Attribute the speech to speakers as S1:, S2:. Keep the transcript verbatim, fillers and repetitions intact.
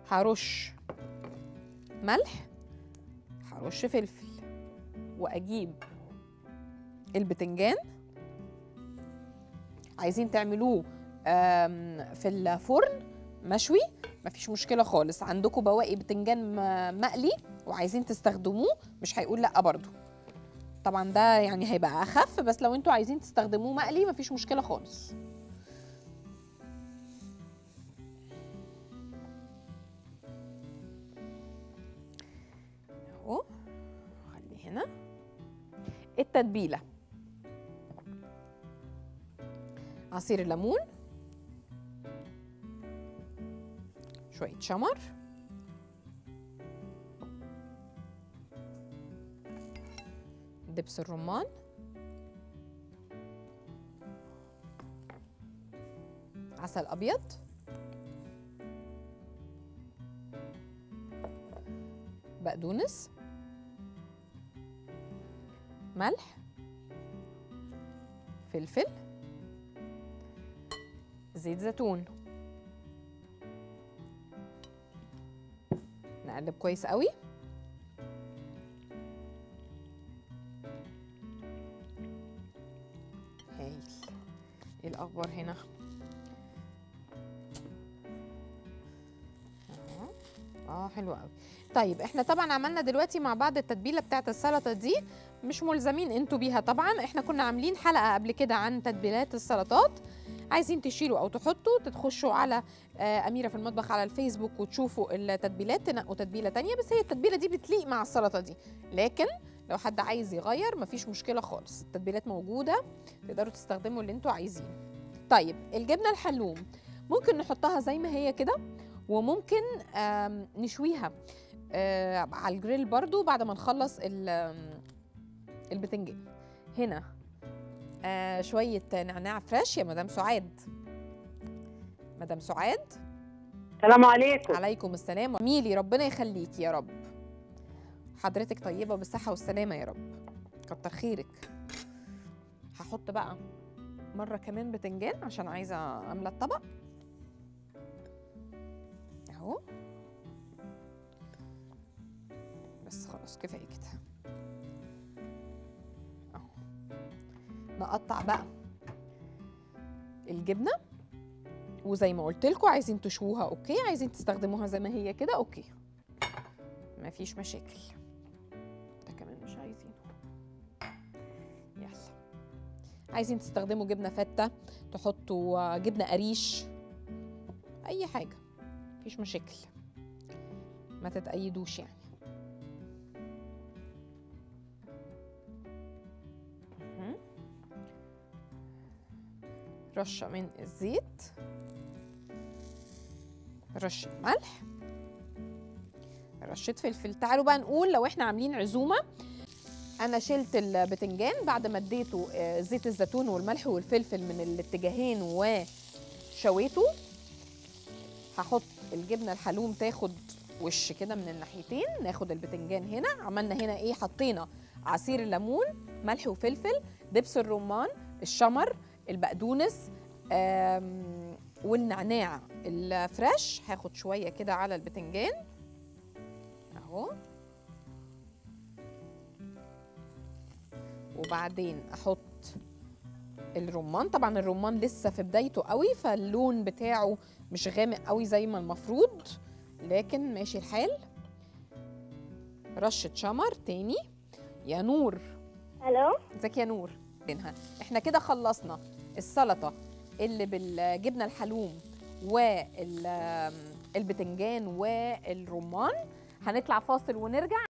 S1: هرش ملح، هرش فلفل، واجيب البتنجان. عايزين تعملوه في الفرن مشوي مفيش مشكله خالص. عندكم بواقي بتنجان مقلي وعايزين تستخدموه مش هيقول لا برضو. طبعا ده يعني هيبقى اخف، بس لو انتوا عايزين تستخدموه مقلي مفيش مشكله خالص. اهو خلي هنا التتبيله: عصير الليمون، شويه شمر، دبس الرمان، عسل ابيض، بقدونس، ملح، فلفل، زيت زيتون. نقلب كويس قوي. هايل. ايه الاخبار هنا؟ اه حلو قوي. طيب احنا طبعا عملنا دلوقتي مع بعض التتبيله بتاعت السلطه دي، مش ملزمين انتوا بيها طبعا. احنا كنا عاملين حلقه قبل كده عن تتبيلات السلطات. عايزين تشيلوا او تحطوا، تخشوا على اميره في المطبخ على الفيسبوك وتشوفوا التتبيلات، تنقوا تتبيله تانية. بس هي التتبيله دي بتليق مع السلطه دي، لكن لو حد عايز يغير مفيش مشكله خالص. التتبيلات موجوده، تقدروا تستخدموا اللي انتوا عايزينه. طيب الجبنه الحلوم ممكن نحطها زي ما هي كده، وممكن نشويها على الجريل برضو بعد ما نخلص البتنجان. هنا آه شوية نعناع فريش يا مدام سعاد. مدام سعاد،
S2: السلام عليكم.
S1: عليكم السلام. ميلي ربنا يخليكي يا رب. حضرتك طيبة بالصحة والسلامة يا رب، كتر خيرك. هحط بقى مرة كمان بتنجان عشان عايزة أملى الطبق اهو. بس خلاص كفاية كده. نقطع بقى الجبنه، وزي ما قلت لكم عايزين تشووها اوكي، عايزين تستخدموها زي ما هي كده اوكي، مفيش مشاكل. ده كمان مش عايزينه. يلا، عايزين تستخدموا جبنه فته، تحطوا جبنه قريش، اي حاجه مفيش مشاكل، ما تتأيدوش يعني. رشة من الزيت، رشة ملح، رشة فلفل. تعالوا بقى نقول لو احنا عاملين عزومة. انا شلت البتنجان بعد ما اديته زيت الزيتون والملح والفلفل من الاتجاهين وشويته. هحط الجبنة الحلوم تاخد وش كده من الناحيتين. ناخد البتنجان هنا، عملنا هنا ايه؟ حطينا عصير الليمون، ملح وفلفل، دبس الرمان، الشمر، البقدونس والنعناع الفريش. هاخد شويه كده على البتنجان اهو، وبعدين احط الرمان. طبعا الرمان لسه في بدايته قوي، فاللون بتاعه مش غامق قوي زي ما المفروض، لكن ماشي الحال. رشه شمر تاني. يا نور.
S2: الو،
S1: ازيك يا نور؟ احنا كده خلصنا السلطه اللي بالجبنه الحلوم والبتنجان والرمان. هنطلع فاصل ونرجع.